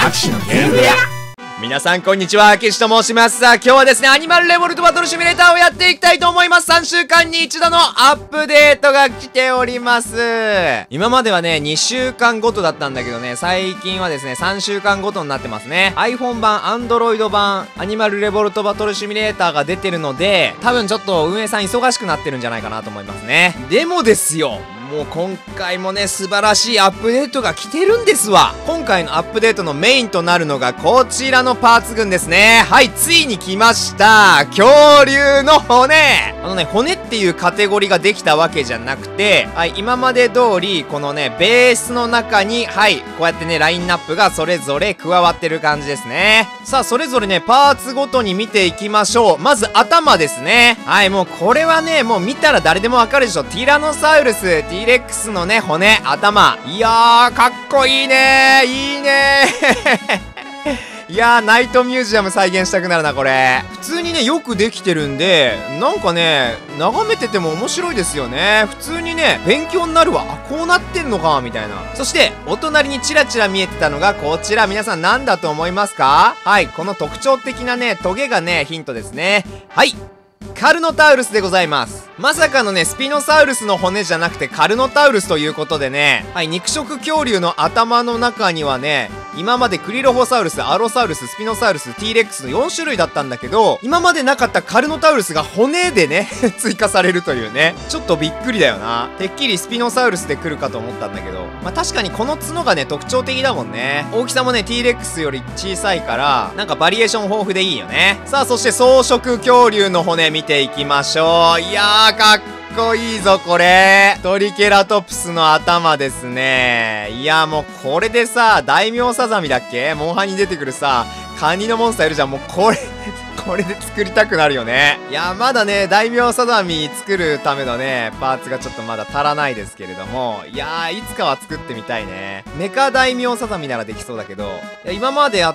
アキシのゲーム部屋。皆さんこんにちは、アキシと申します。さあ今日はですね、アニマルレボルトバトルシミュレーターをやっていきたいと思います。3週間に一度のアップデートが来ております。今まではね、2週間ごとだったんだけどね、最近はですね、3週間ごとになってますね。iPhone 版、Android 版、アニマルレボルトバトルシミュレーターが出てるので、多分ちょっと運営さん忙しくなってるんじゃないかなと思いますね。でもですよ、もう今回もね、素晴らしいアップデートが来てるんですわ。今回のアップデートのメインとなるのがこちらのパーツ群ですね。はい、ついに来ました。恐竜の骨。骨っていうカテゴリーができたわけじゃなくて、はい、今まで通り、このね、ベースの中に、はい、こうやってね、ラインナップがそれぞれ加わってる感じですね。さあ、それぞれね、パーツごとに見ていきましょう。まず、頭ですね。はい、もうこれはね、もう見たら誰でもわかるでしょ。ティラノサウルス、Tレックスのね、骨、頭。いやー、かっこいいねー。いいねー。いやー、ナイトミュージアム再現したくなるな、これ。普通にね、よくできてるんで、なんかね、眺めてても面白いですよね。普通にね、勉強になるわ。あ、こうなってんのか、みたいな。そして、お隣にチラチラ見えてたのがこちら。皆さん何だと思いますか？はい、この特徴的なね、トゲがね、ヒントですね。はい。カルノタウルスでございます。まさかのね、スピノサウルスの骨じゃなくてカルノタウルスということでね、はい、肉食恐竜の頭の中にはね、今までクリロホサウルス、アロサウルス、スピノサウルス、Tレックスの4種類だったんだけど、今までなかったカルノタウルスが骨でね、追加されるというね、ちょっとびっくりだよな。てっきりスピノサウルスで来るかと思ったんだけど、まあ、確かにこの角がね、特徴的だもんね。大きさもね、Tレックスより小さいから、なんかバリエーション豊富でいいよね。さあ、そして草食恐竜の骨見ていきましょう。いやー、かっこいいぞ、これ。トリケラトプスの頭ですね。いや、もうこれでさ、大名サザミだっけ？モンハンに出てくるさ、カニのモンスターいるじゃん。もうこれで作りたくなるよね。いや、まだね、大名サザミ作るためのね、パーツがちょっとまだ足らないですけれども、いやー、いつかは作ってみたいね。メカ大名サザミならできそうだけど、いや、今までやった、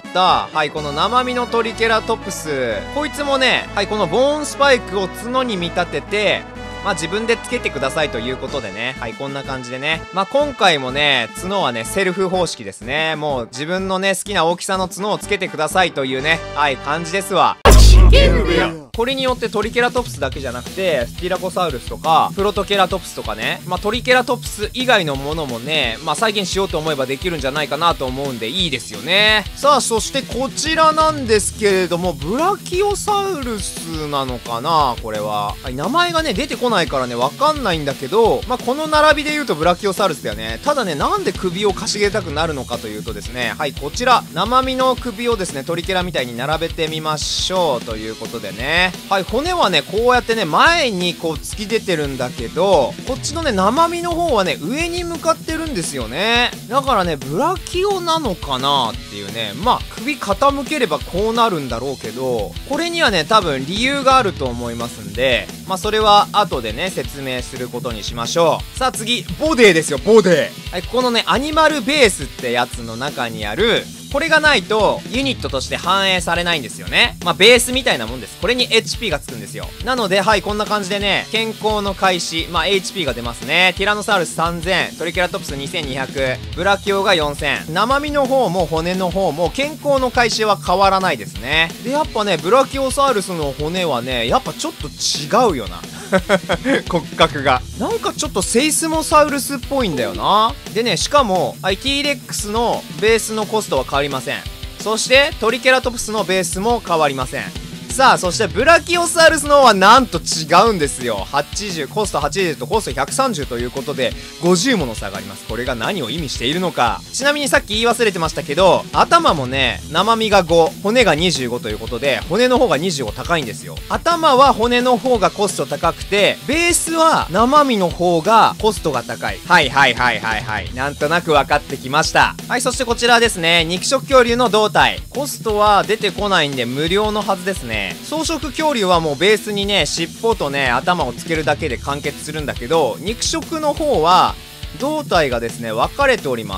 はい、この生身のトリケラトプス、こいつもね、はい、このボーンスパイクを角に見立てて、まあ自分でつけてくださいということでね。はい、こんな感じでね。まあ今回もね、角はね、セルフ方式ですね。もう自分のね、好きな大きさの角をつけてくださいというね、はい、感じですわ。これによってトリケラトプスだけじゃなくて、スティラコサウルスとか、プロトケラトプスとかね、まあトリケラトプス以外のものもね、まあ再現しようと思えばできるんじゃないかなと思うんでいいですよね。さあ、そしてこちらなんですけれども、ブラキオサウルスなのかなこれは。はい、名前がね、出てこないからね、わかんないんだけど、まあこの並びで言うとブラキオサウルスだよね。ただね、なんで首をかしげたくなるのかというとですね、はい、こちら、生身の首をですね、トリケラみたいに並べてみましょうということでね。はい、骨はね、こうやってね、前にこう突き出てるんだけど、こっちのね、生身の方はね、上に向かってるんですよね。だからね、ブラキオなのかなっていうね、まあ、首傾ければこうなるんだろうけど、これにはね、多分理由があると思いますんで、まあ、それは後でね、説明することにしましょう。さあ次、ボデーですよ、ボデー。はい、ここのね、アニマルベースってやつの中にある、これがないとユニットとして反映されないんですよね。まあベースみたいなもんです。これに HP がつくんですよ。なので、はい、こんな感じでね、健康の開始、まあ HP が出ますね。ティラノサウルス3000、トリケラトプス2200、ブラキオが4000。生身の方も骨の方も健康の開始は変わらないですね。で、やっぱね、ブラキオサウルスの骨はね、やっぱちょっと違うよな。骨格が。なんかちょっとセイスモサウルスっぽいんだよな。でね、しかも、はい、T レックスのベースのコストは変わりません。そして、トリケラトプスのベースも変わりません。さあ、そしてブラキオサウルスの方はなんと違うんですよ。80、コスト80とコスト130ということで、50もの差があります。これが何を意味しているのか。ちなみにさっき言い忘れてましたけど、頭もね、生身が5、骨が25ということで、骨の方が25高いんですよ。頭は骨の方がコスト高くて、ベースは生身の方がコストが高い。はいはいはいはいはい。なんとなく分かってきました。はい、そしてこちらですね、肉食恐竜の胴体。コストは出てこないんで無料のはずですね。草食恐竜はもうベースにね、尻尾とね、頭をつけるだけで完結するんだけど、肉食の方は胴体がですね、分かれております。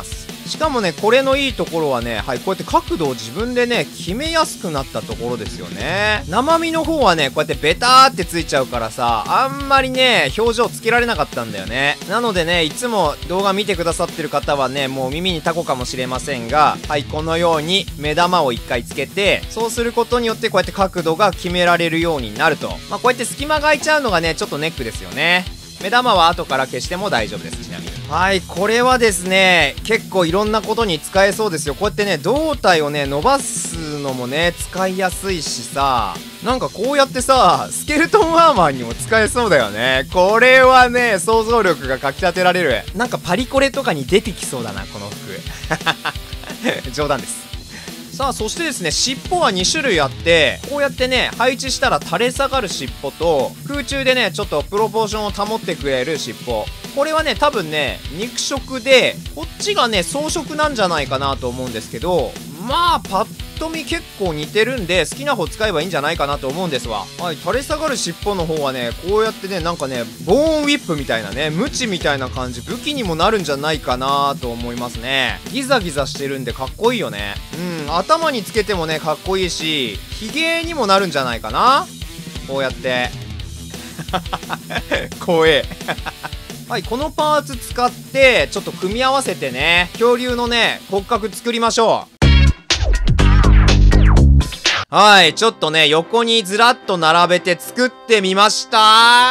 しかもね、これのいいところはね、はい、こうやって角度を自分でね、決めやすくなったところですよね。生身の方はね、こうやってベターってついちゃうからさ、あんまりね、表情つけられなかったんだよね。なのでね、いつも動画見てくださってる方はね、もう耳にタコかもしれませんが、はい、このように目玉を1回つけて、そうすることによってこうやって角度が決められるようになると。まあ、こうやって隙間が空いちゃうのがね、ちょっとネックですよね。目玉は後から消しても大丈夫です、ちなみに。はい、これはですね、結構いろんなことに使えそうですよ。こうやってね、胴体をね、伸ばすのもね、使いやすいしさ、なんかこうやってさ、スケルトンアーマーにも使えそうだよね。これはね、想像力がかきたてられる。なんかパリコレとかに出てきそうだな、この服。冗談です。さあ、そしてですね、尻尾は2種類あって、こうやってね、配置したら垂れ下がる尻尾と、空中でね、ちょっとプロポーションを保ってくれる尻尾。これはね、多分ね、肉食で、こっちがね、草食なんじゃないかなと思うんですけど、まあ、パッと見結構似てるんで、好きな方使えばいいんじゃないかなと思うんですわ。はい、垂れ下がる尻尾の方はね、こうやってね、なんかね、ボーンウィップみたいなね、ムチみたいな感じ、武器にもなるんじゃないかなと思いますね。ギザギザしてるんでかっこいいよね。うん、頭につけてもね、かっこいいし、ヒゲにもなるんじゃないかな、こうやって。怖え。はい、このパーツ使って、ちょっと組み合わせてね、恐竜のね、骨格作りましょう。はい、ちょっとね、横にずらっと並べて作ってみました。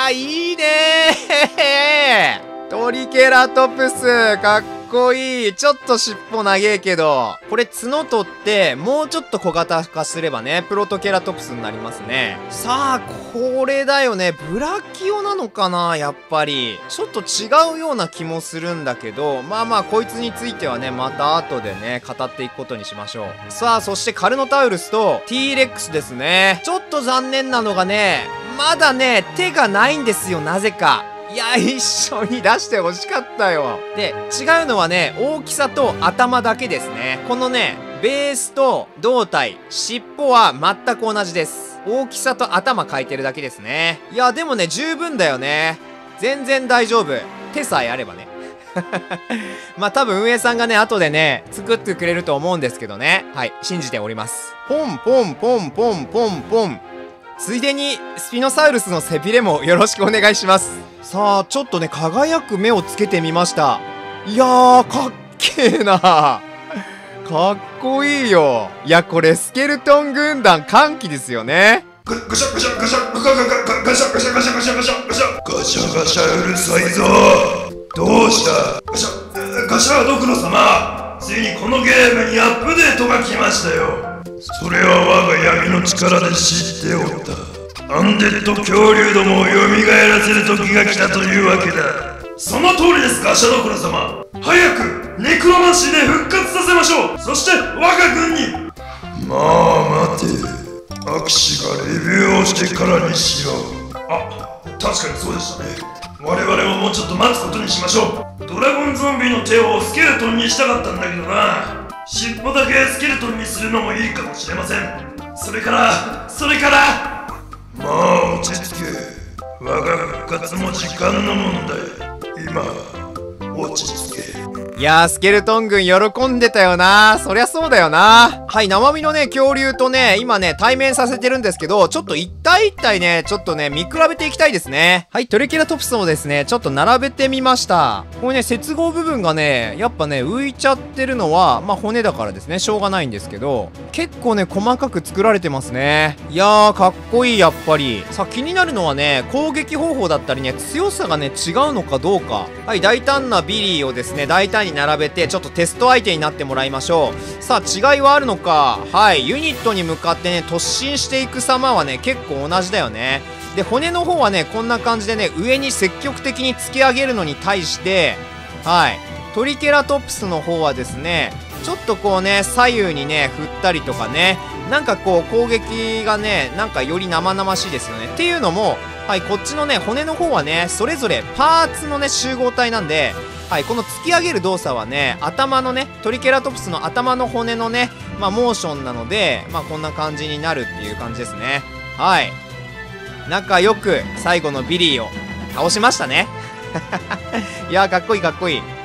いいねー。トリケラトプス、かっこいい。ちょっと尻尾長えけど、これ角取って、もうちょっと小型化すればね、プロトケラトプスになりますね。さあ、これだよね。ブラキオなのかな、やっぱり。ちょっと違うような気もするんだけど、まあまあ、こいつについてはね、また後でね、語っていくことにしましょう。さあ、そしてカルノタウルスと T レックスですね。ちょっと残念なのがね、まだね、手がないんですよ、なぜか。いや、一緒に出してほしかったよ。で、違うのはね、大きさと頭だけですね。このね、ベースと胴体、尻尾は全く同じです。大きさと頭変えてるだけですね。いや、でもね、十分だよね。全然大丈夫。手さえあればね。まあ多分運営さんがね、後でね、作ってくれると思うんですけどね。はい、信じております。ポンポンポンポンポンポン。ついでに、スピノサウルスの背びれもよろしくお願いします。さあ、ちょっとね、輝く目をつけてみました。いやー、かっけーな。かっこいいよ。いや、これ、スケルトン軍団歓喜ですよね。 ガシャガシャガシャガシャガシャガシャガシャガシャガシャガシャガシャガシャガシャうるさいぞ。どうしたガシャガシャドクロ様、ついにこのゲームにアップデートが来ましたよ。それは我が闇の力で知っておった。アンデッド恐竜どもを蘇らせる時が来たというわけだ。その通りです、ガシャドクロ様。早くネクロマンシーで復活させましょう。そして我が軍に。まあ待て、アキシがレビューをしてからにしよう。あ、確かにそうでしたね。我々ももうちょっと待つことにしましょう。ドラゴンゾンビの手をスケルトンにしたかったんだけどな。尻尾だけスケルトンにするのもいいかもしれません。それからまあ落ち着け。我が復活も時間の問題。今落ち着け。 いやー、スケルトン軍喜んでたよな。そりゃそうだよな。はい、生身のね、恐竜とね、今ね、対面させてるんですけど、ちょっと一体一体ね、ちょっとね、見比べていきたいですね。はい、トリケラトプスをですね、ちょっと並べてみました。これね、接合部分がね、やっぱね、浮いちゃってるのは、まあ、骨だからですね、しょうがないんですけど、結構ね、細かく作られてますね。いやー、かっこいい、やっぱり。さあ、気になるのはね、攻撃方法だったりね、強さがね、違うのかどうか。はい、大胆なビリーをですね、大胆に並べて、ちょっとテスト相手になってもらいましょう。さあ、違いはあるのか。はい、ユニットに向かってね、突進していく様はね、結構同じだよね。で、骨の方はね、こんな感じでね、上に積極的に突き上げるのに対して、はい、トリケラトプスの方はですね、ちょっとこうね、左右にね、振ったりとかね、なんかこう、攻撃がね、なんかより生々しいですよね。っていうのも、はい、こっちのね、骨の方はね、それぞれパーツのね、集合体なんで、はい、この突き上げる動作はね、頭のね、トリケラトプスの頭の骨のね、まあ、モーションなので、まあ、こんな感じになるっていう感じですね。はい。仲良く、最後のビリーを倒しましたね。いやー、かっこいいかっこいい。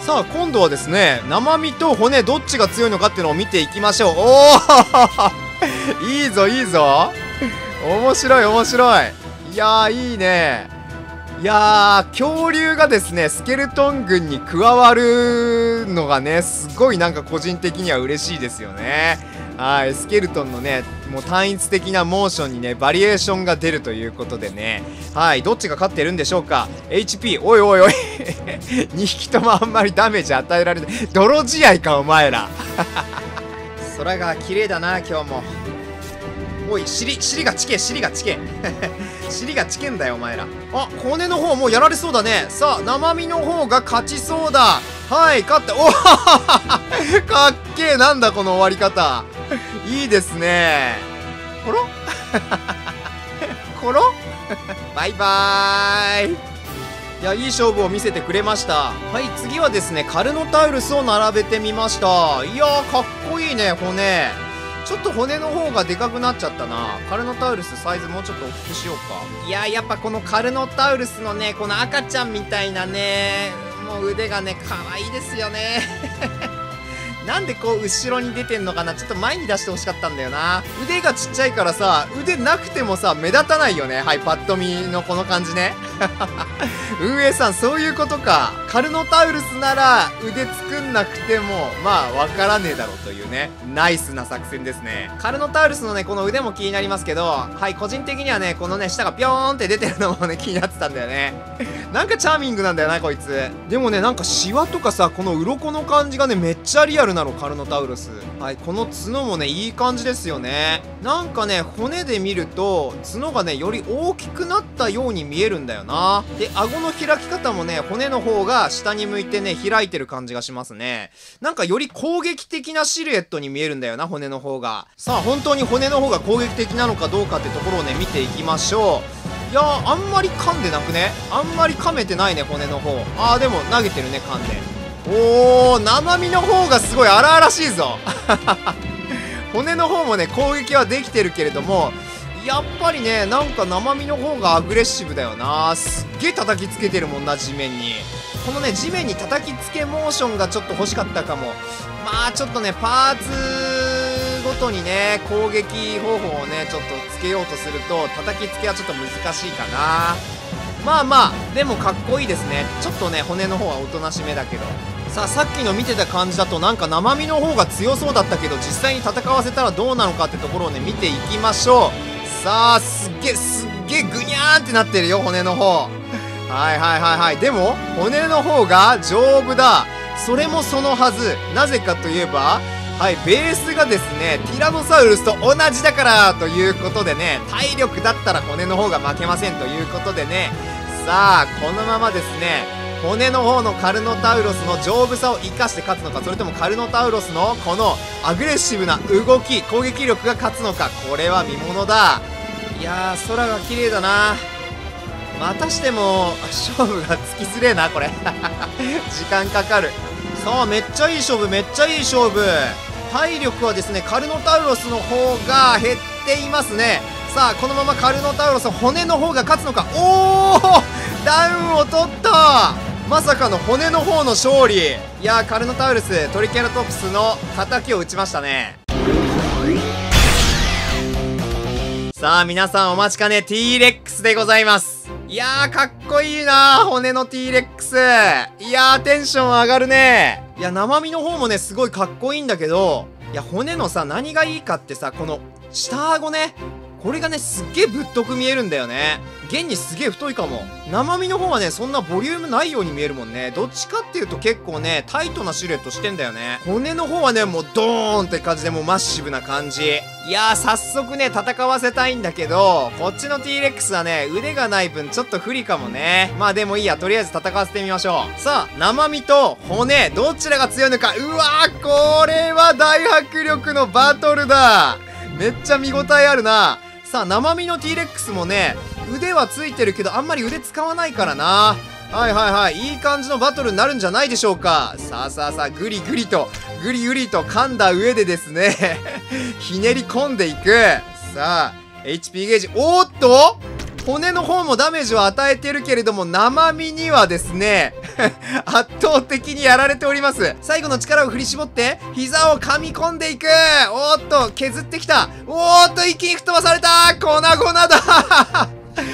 さあ今度はですね、生身と骨どっちが強いのかっていうのを見ていきましょう。おおいいぞいいぞ、面白い面白い。いやーいいね。いやー、恐竜がですねスケルトン軍に加わるのがね、すごいなんか個人的には嬉しいですよね。はい、スケルトンのねもう単一的なモーションにねバリエーションが出るということでね、はい、どっちが勝ってるんでしょうか。 HP おいおいおい2匹ともあんまりダメージ与えられない。泥試合かお前ら空が綺麗だな今日も。おい、尻がチケ尻がチケ尻がチケんだよお前ら。あ、骨の方もうやられそうだね。さあ生身の方が勝ちそうだ。はい、勝った。おかっけえ。なんだこの終わり方いいですね。コロコロバイバーイ。いや、いい勝負を見せてくれました。はい、次はですねカルノタウルスを並べてみました。いやーかっこいいね。骨ちょっと骨の方がでかくなっちゃったな。カルノタウルスサイズもうちょっと大きくしようか。いやーやっぱこのカルノタウルスのねこの赤ちゃんみたいなねもう腕がね可愛いですよねなんでこう後ろに出てんのかな。ちょっと前に出してほしかったんだよな。腕がちっちゃいからさ、腕なくてもさ目立たないよね。はい、パッと見のこの感じね運営さんそういうことか。カルノタウルスなら腕作んなくてもまあわからねえだろうというね、ナイスな作戦ですね。カルノタウルスのねこの腕も気になりますけど、はい、個人的にはねこのね下がピョーンって出てるのもね気になってたんだよねなんかチャーミングなんだよなこいつ。でもねなんかシワとかさこの鱗の感じがねめっちゃリアルなのカルノタウルス。はい、この角もねいい感じですよね。なんかね骨で見ると角がねより大きくなったように見えるんだよな。で顎の開き方もね骨の方が下に向いてね開いてる感じがしますね。なんかより攻撃的なシルエットに見えるんだよな骨の方が。さあ本当に骨の方が攻撃的なのかどうかってところをね見ていきましょう。いやーあんまり噛んでなくね。あんまり噛めてないね骨の方。あーでも投げてるね噛んで。おー、生身の方がすごい荒々しいぞ骨の方もね攻撃はできてるけれども、やっぱりねなんか生身の方がアグレッシブだよな。すっげえ叩きつけてるもんな地面に。このね地面に叩きつけモーションがちょっと欲しかったかも。まあちょっとねパーツごとにね攻撃方法をねちょっとつけようとすると叩きつけはちょっと難しいかな。まあまあでもかっこいいですね。ちょっとね骨の方はおとなしめだけど。さあさっきの見てた感じだとなんか生身の方が強そうだったけど実際に戦わせたらどうなのかってところをね見ていきましょう。さあすっげえグニャーンってなってるよ骨の方。はいはいはいはい。でも骨の方が丈夫だ。それもそのはず。なぜかといえばはい、ベースがですねティラノサウルスと同じだからということでね、体力だったら骨の方が負けませんということでね、さあこのままですね骨の方のカルノタウロスの丈夫さを生かして勝つのか、それともカルノタウロスのこのアグレッシブな動き攻撃力が勝つのか、これは見ものだ。いやー空が綺麗だな。またしても勝負がつきづれえなこれ時間かかる。さあめっちゃいい勝負めっちゃいい勝負。体力はですねカルノタウロスの方が減っていますね。さあこのままカルノタウロス骨の方が勝つのか。おおダウンを取った。まさかの骨の方の勝利。いやーカルノタウルストリケラトプスの敵を打ちましたね。さあ皆さんお待ちかね T レックスでございます。いやーかっこいいなー骨の T レックス。いやーテンション上がるね。いや生身の方もねすごいかっこいいんだけど、いや骨のさ何がいいかってさ、この下顎ね、これがねすっげえぶっとく見えるんだよね。現にすげえ太いかも。生身の方はねそんなボリュームないように見えるもんね。どっちかっていうと結構ねタイトなシルエットしてんだよね。骨の方はねもうドーンって感じでもうマッシブな感じ。いやー早速ね戦わせたいんだけど、こっちの T レックスはね腕がない分ちょっと不利かもね。まあでもいいや、とりあえず戦わせてみましょう。さあ生身と骨どちらが強いのか。うわーこれは大迫力のバトルだ。めっちゃ見応えあるな。さあ生身の T レックスもね腕はついてるけどあんまり腕使わないからな。はいはいはい、いい感じのバトルになるんじゃないでしょうか。さあさあさあグリグリと噛んだ上でですねひねり込んでいく。さあ HP ゲージおーっと骨の方もダメージを与えてるけれども、生身にはですね圧倒的にやられております。最後の力を振り絞って膝を噛み込んでいく。おーっと削ってきた。おーっと一気に吹っ飛ばされた。粉々だ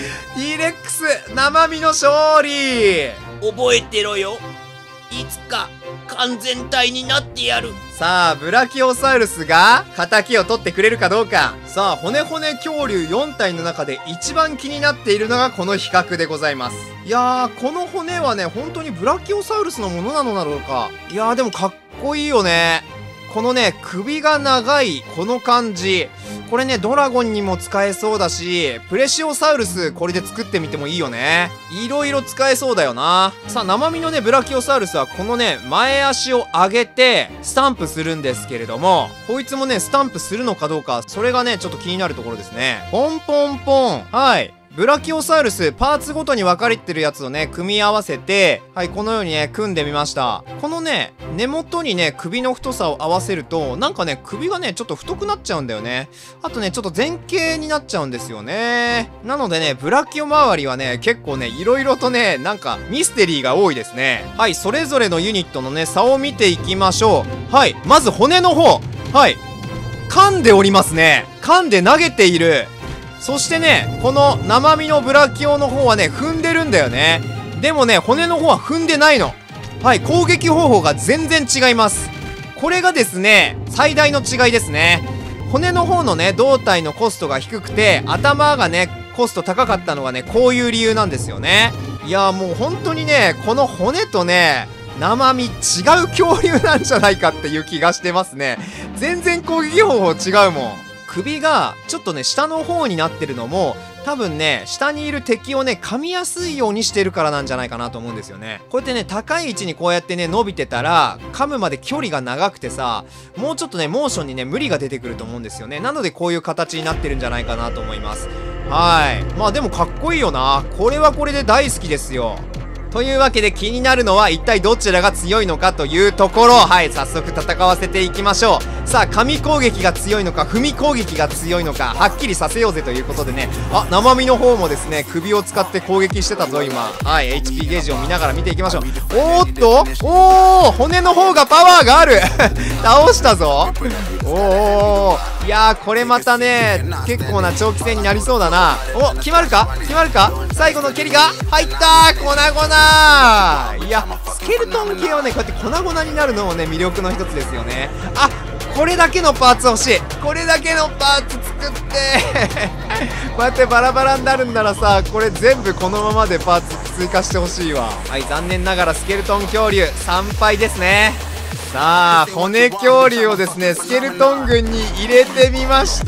T-Rex 生身の勝利。 覚えてろよ。いつか完全体になってやる。 さあブラキオサウルスが仇を取ってくれるかどうか。さあ骨骨恐竜4体の中で一番気になっているのがこの比較でございます。いやーこの骨はね本当にブラキオサウルスのものなのだろうか。いやーでもかっこいいよね。このね首が長いこの感じ、これねドラゴンにも使えそうだし、プレシオサウルスこれで作ってみてもいいよね。いろいろ使えそうだよな。さあ生身のねブラキオサウルスはこのね前足を上げてスタンプするんですけれども、こいつもねスタンプするのかどうか、それがねちょっと気になるところですね。ポンポンポン。はい、ブラキオサウルスパーツごとに分かれてるやつをね組み合わせて、はいこのようにね組んでみました。このね根元にね首の太さを合わせるとなんかね首がねちょっと太くなっちゃうんだよね。あとねちょっと前傾になっちゃうんですよね。なのでねブラキオ周りはね結構ねいろいろとねなんかミステリーが多いですね。はい、それぞれのユニットのね差を見ていきましょう。はい、まず骨の方、はい噛んでおりますね。噛んで投げている。そしてねこの生身のブラキオの方はね踏んでるんだよね。でもね骨の方は踏んでないの。はい、攻撃方法が全然違います。これがですね最大の違いですね。骨の方のね胴体のコストが低くて頭がねコスト高かったのがねこういう理由なんですよね。いやーもう本当にねこの骨とね生身違う恐竜なんじゃないかっていう気がしてますね。全然攻撃方法違うもん。首がちょっとね下の方になってるのも多分ね下にいる敵をね噛みやすいようにしてるからなんじゃないかなと思うんですよね。こうやってね高い位置にこうやってね伸びてたら噛むまで距離が長くてさ、もうちょっとねモーションにね無理が出てくると思うんですよね。なのでこういう形になってるんじゃないかなと思います。はい、まあでもかっこいいよな。これはこれで大好きですよ。というわけで気になるのは一体どちらが強いのかというところ。はい、早速戦わせていきましょう。さあ紙攻撃が強いのか踏み攻撃が強いのかはっきりさせようぜということでね、あ生身の方もですね首を使って攻撃してたぞ今。はい、 HP ゲージを見ながら見ていきましょう。おーっとおー骨の方がパワーがある倒したぞ。おーいやーこれまたね結構な長期戦になりそうだな。お決まるか決まるか。最後の蹴りが入ったー。粉々。いやスケルトン系はねこうやって粉々になるのもね魅力の一つですよね。あこれだけのパーツ欲しい。これだけのパーツ作ってこうやってバラバラになるんならさこれ全部このままでパーツ追加してほしいわ。はい、残念ながらスケルトン恐竜3敗ですね。さあ骨恐竜をですねスケルトン軍に入れてみました。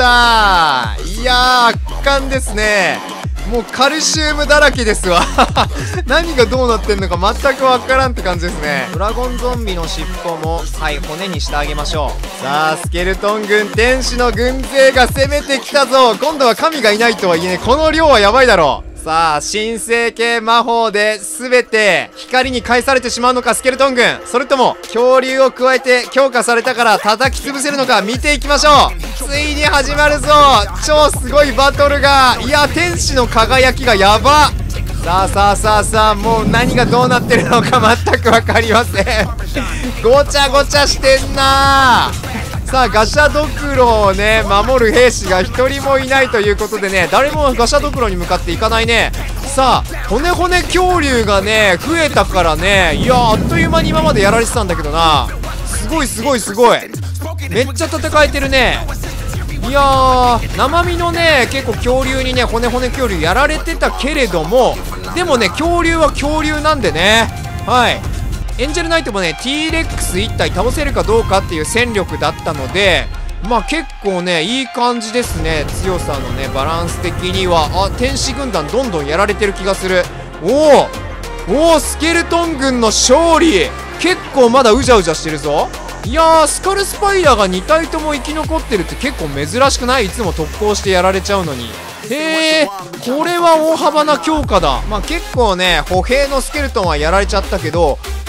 いやー圧巻ですね。もうカルシウムだらけですわ何がどうなってんのか全くわからんって感じですね。ドラゴンゾンビの尻尾もはい骨にしてあげましょう。さあスケルトン軍天使の軍勢が攻めてきたぞ。今度は神がいないとはいえねこの量はやばいだろう。さあ神聖系魔法で全て光に返されてしまうのかスケルトン軍、それとも恐竜を加えて強化されたから叩き潰せるのか見ていきましょう。ついに始まるぞ超すごいバトルが。いや天使の輝きがやば。さあさあさあさあもう何がどうなってるのか全く分かりませんごちゃごちゃしてんなー。さあガシャドクロをね守る兵士が一人もいないということでね誰もガシャドクロに向かっていかないね。さあ骨骨恐竜がね増えたからね、いやあっという間に今までやられてたんだけどな。すごいすごいすごいめっちゃ戦えてるね。いやー生身のね結構恐竜にね骨骨恐竜やられてたけれども、でもね恐竜は恐竜なんでね。はいエンジェルナイトもね T-Rex1 体倒せるかどうかっていう戦力だったので、まあ結構ねいい感じですね。強さのねバランス的には。あ天使軍団どんどんやられてる気がする。おおスケルトン軍の勝利。結構まだうじゃうじゃしてるぞ。いやースカルスパイダーが2体とも生き残ってるって結構珍しくない？いつも特攻してやられちゃうのに。へえこれは大幅な強化だ。まあ結構ね歩兵のスケルトンはやられちゃったけど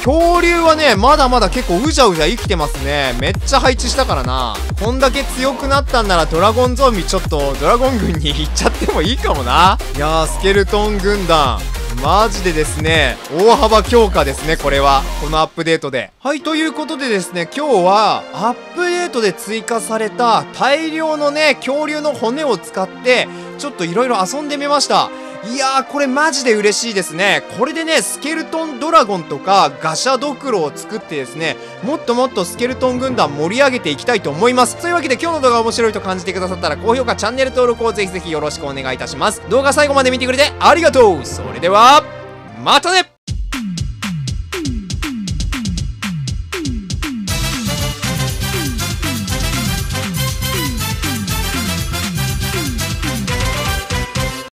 恐竜はね、まだまだ結構うじゃうじゃ生きてますね。めっちゃ配置したからな。こんだけ強くなったんならドラゴンゾンビちょっとドラゴン軍に行っちゃってもいいかもな。いやー、スケルトン軍団マジでですね、大幅強化ですね、これは。このアップデートで。はい、ということでですね、今日は、アップデートで追加された大量のね、恐竜の骨を使って、ちょっといろいろ遊んでみました。いやー、これマジで嬉しいですね。これでね、スケルトンドラゴンとかガシャドクロを作ってですね、もっともっとスケルトン軍団盛り上げていきたいと思います。というわけで今日の動画が面白いと感じてくださったら高評価、チャンネル登録をぜひぜひよろしくお願いいたします。動画最後まで見てくれてありがとう。それでは、またね。